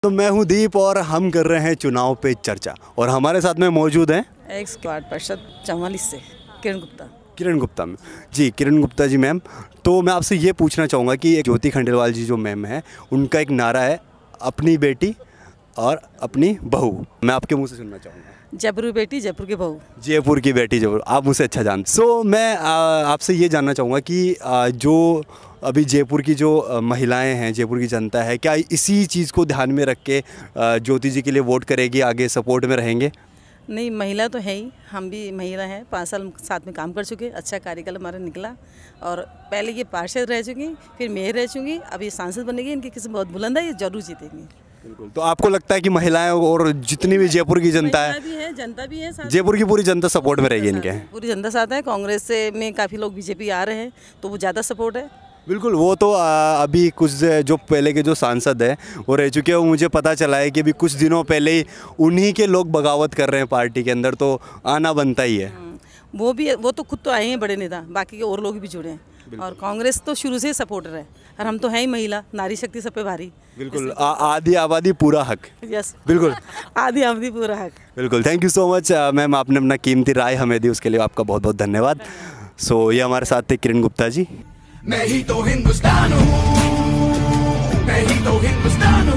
तो मैं हूं दीप और हम कर रहे हैं चुनाव पे चर्चा और हमारे साथ में मौजूद हैं एक्स वार्ड पार्षद 44 से किरण गुप्ता मैम जी। किरण गुप्ता जी मैम, तो मैं आपसे ये पूछना चाहूँगा कि ज्योति खंडेलवाल जी जो मैम है उनका एक नारा है अपनी बेटी और अपनी बहू। मैं आपके मुंह से सुनना चाहूँगा। जयपुर की बेटी जयपुर की बहू। जयपुर की बेटी जयपुर, आप मुझसे अच्छा जानते। सो मैं आपसे ये जानना चाहूँगा कि जो अभी जयपुर की जो महिलाएं हैं, जयपुर की जनता है, क्या इसी चीज़ को ध्यान में रख के ज्योति जी के लिए वोट करेगी, आगे सपोर्ट में रहेंगे? नहीं, महिला तो है ही, हम भी महिला हैं, 5 साल साथ में काम कर चुके, अच्छा कार्यकाल हमारा निकला और पहले ये पार्षद रह चुकी, फिर मेयर रह चुकी, अब ये सांसद बनेगी, इनकी किस्मत बहुत बुलंद है, ये जरूर जीतेंगी। बिल्कुल। तो आपको लगता है कि महिलाएं और जितनी भी जयपुर की जनता है, जनता भी है, जयपुर की पूरी जनता सपोर्ट में रहेगी इनके? पूरी जनता साथ है। कांग्रेस से में काफ़ी लोग बीजेपी आ रहे हैं तो वो ज़्यादा सपोर्ट है। बिल्कुल। वो तो अभी कुछ जो पहले के जो सांसद हैं वो रह चुके हैं, वो मुझे पता चला है कि अभी कुछ दिनों पहले ही उन्हीं के लोग बगावत कर रहे हैं पार्टी के अंदर, तो आना बनता ही है। वो तो खुद तो आए हैं बड़े नेता, बाकी के और लोग भी जुड़े हैं और कांग्रेस तो शुरू से ही सपोर्टर है और हम तो हैं ही महिला, नारी शक्ति सब पे भारी। बिल्कुल। आधी आबादी पूरा हक। यस बिल्कुल। आधी आबादी पूरा हक। बिल्कुल। Thank you so much ma'am, आपने अपना कीमती राय हमें दी, उसके लिए आपका बहुत बहुत धन्यवाद। सो ये हमारे साथ थे किरण गुप्ता जी। मैं ही तो हिंदुस्तान हूँ, मैं ही तो हिंदुस्तान हूँ।